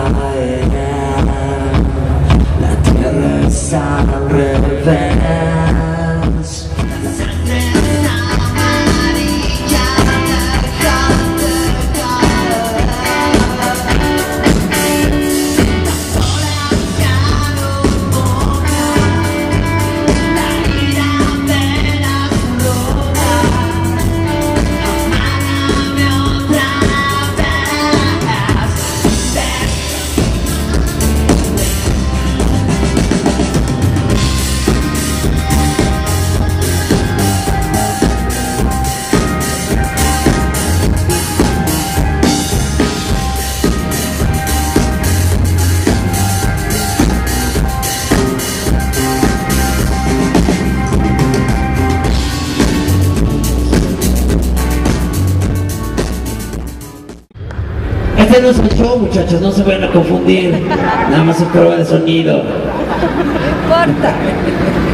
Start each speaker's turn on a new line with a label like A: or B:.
A: caerán, la tierra está al revés.
B: Este no es el show, muchachos, no se vayan a confundir. Nada más es prueba de sonido.
C: No importa.